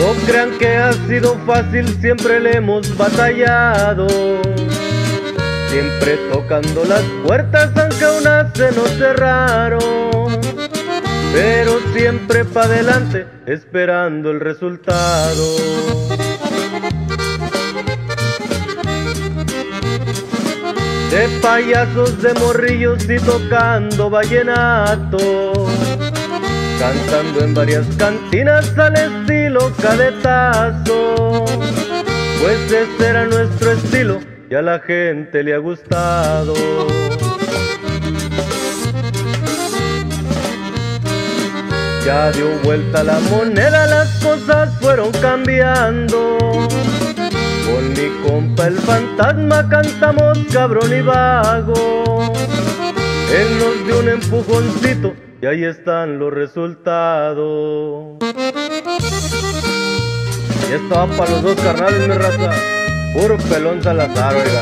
No crean que ha sido fácil, siempre le hemos batallado, siempre tocando las puertas aunque unas se nos cerraron, pero siempre pa' adelante esperando el resultado. De payasos, de morrillos y tocando vallenato, cantando en varias cantinas al estilo cadetazo, pues ese era nuestro estilo y a la gente le ha gustado. Ya dio vuelta la moneda, las cosas fueron cambiando. Con mi compa el fantasma cantamos cabrón y vago. Él nos dio un empujoncito y ahí están los resultados. Y esto va para los dos carnales, mi raza. Puro pelón Salazar, oiga.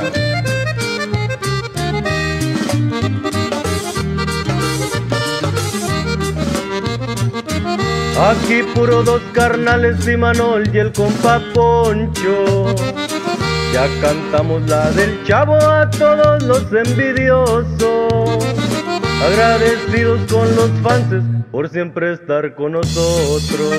Aquí puro dos carnales, Imanol y el compa Poncho. Ya cantamos la del Chavo a todos los envidiosos, agradecidos con los fanses por siempre estar con nosotros.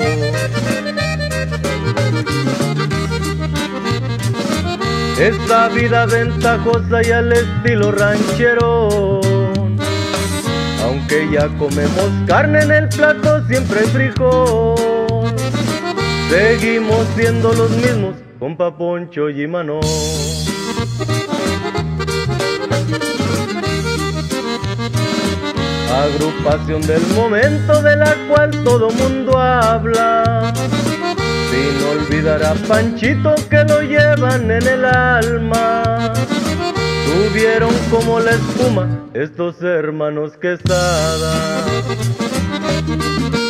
Esta vida ventajosa y al estilo ranchero, aunque ya comemos carne en el plato siempre hay frijol, seguimos siendo los mismos, compa Poncho y Imanol. Agrupación del momento de la cual todo mundo habla, sin olvidar a Panchito que lo llevan en el alma. Subieron como la espuma estos hermanos Quesada.